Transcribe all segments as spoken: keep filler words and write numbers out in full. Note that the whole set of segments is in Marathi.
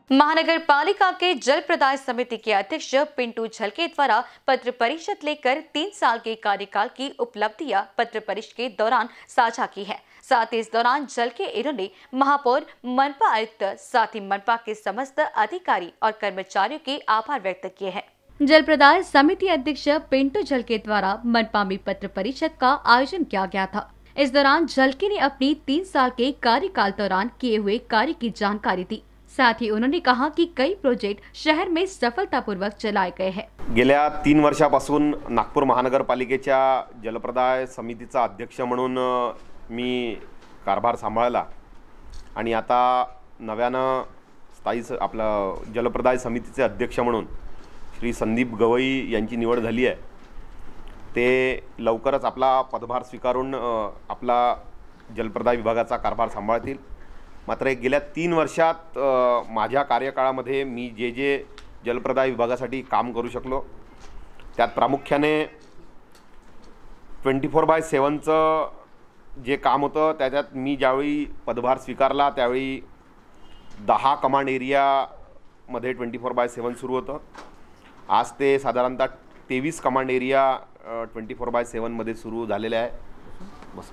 महानगर पालिका के जल प्रदाय समिति के अध्यक्ष पिंटू झलके द्वारा पत्र परिषद लेकर तीन साल के कार्यकाल की उपलब्धियां पत्र परिषद के दौरान साझा की है। साथ ही इस दौरान झलके इन्होंने महापौर, मनपा आयुक्त, साथ ही मनपा के समस्त अधिकारी और कर्मचारियों के आभार व्यक्त किए हैं। जल प्रदाय समिति अध्यक्ष पिंटू झलके द्वारा मनपा में पत्र परिषद का आयोजन किया गया था। इस दौरान झलके ने अपनी तीन साल के कार्यकाल दौरान किए हुए कार्य की जानकारी दी। साथ ही उन्होंने कहा कि कई प्रोजेक्ट शहर में सफलतापूर्वक चलाए गए हैं। गेल्या तीन वर्षापासून नागपूर महानगरपालिकेच्या जलप्रदाय समितीचा अध्यक्ष म्हणून मी कारभार सांभाळला आणि आता नव्यानं स्थायी आपला जलप्रदाय समितीचे अध्यक्ष म्हणून श्री संदीप गवई यांची निवड झाली आहे। ते लवकरच आपला पदभार स्वीकारून आपला जलप्रदाय विभागाचा कारभार सांभाळतील। मात्र गेल्या तीन वर्षात माझ्या कार्यकाळामध्ये मी जे जे जलप्रदाय विभागासाठी काम करू शकलो त्यात प्रामुख्याने ट्वेंटी फोर बाय सेवनचं जे काम होतं त्याच्यात मी ज्यावेळी पदभार स्वीकारला त्यावेळी दहा कमांड एरियामध्ये ट्वेंटी फोर बाय सेवन सुरू होतं। आज ते साधारणतः तेवीस command area twenty four by सेवनमध्ये सुरू झालेले आहे। बस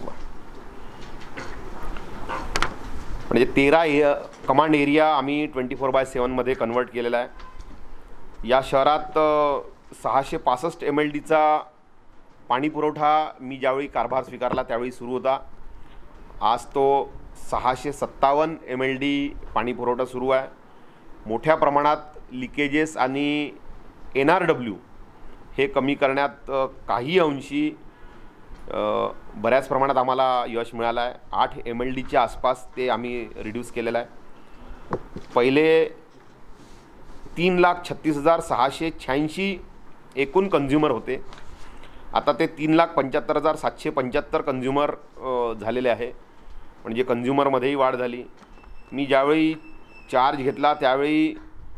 म्हणजे तेरा कमांड एरिया आम्ही ट्वेंटी फोर बाय सेवनमध्ये कन्वर्ट केलेला आहे। या शहरात सहाशे पासष्ट एम एल डीचा पाणी पुरवठा मी ज्यावेळी कारभार स्वीकारला त्यावेळी सुरू होता। आज तो सहाशे सत्तावन्न एम एल डी पाणी पुरवठा सुरू आहे। मोठ्या प्रमाणात लिकेजेस आणि एन आर डब्ल्यू हे कमी करण्यात काही अंशी बऱ्याच प्रमाणात आम्हाला यश मिळालं आहे। आठ एम एल डीच्या आसपास ते आम्ही रिड्यूस केलेलं आहे। पहिले तीन लाख छत्तीस हजार सहाशे शहाऐंशी एकूण कन्झ्युमर होते, आता ते तीन लाख पंच्याहत्तर हजार सातशे पंच्याहत्तर कन्झ्युमर झालेले आहे। म्हणजे कन्झ्युमरमध्येही वाढ झाली। मी ज्यावेळी चार्ज घेतला त्यावेळी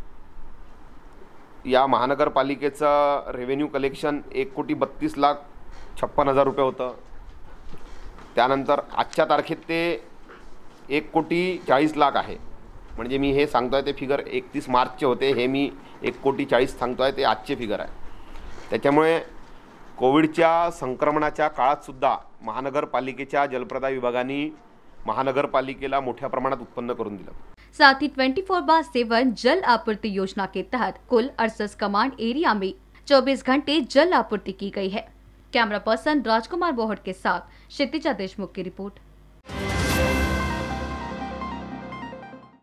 या महानगरपालिकेचं रेव्हेन्यू कलेक्शन एक कोटी बत्तीस लाख छप्पन हजार रुपये होतं। त्यानंतर आजच्या तारखेत ते एक कोटी चाळीस लाख आहे। म्हणजे मी हे सांगतोय ते फिगर एकतीस मार्चचे होते, हे मी एक कोटी चाळीस सांगतोय ते आजचे फिगर आहे। त्याच्यामुळे कोविडच्या संक्रमणाच्या काळात सुद्धा महानगरपालिकेच्या जलप्रदाय विभागाने महानगरपालिकेला मोठ्या प्रमाणात उत्पन्न करून दिलं। साथ ही ट्वेंटी फोर बाय सेवन जल आपूर्ति योजना के तहत कुल अड़सठ कमांड एरिया में चौबीस घंटे जल आपूर्ति की गई है। कैमरा पर्सन राजकुमार बोहट के साथ क्षितिजा देशमुख की रिपोर्ट।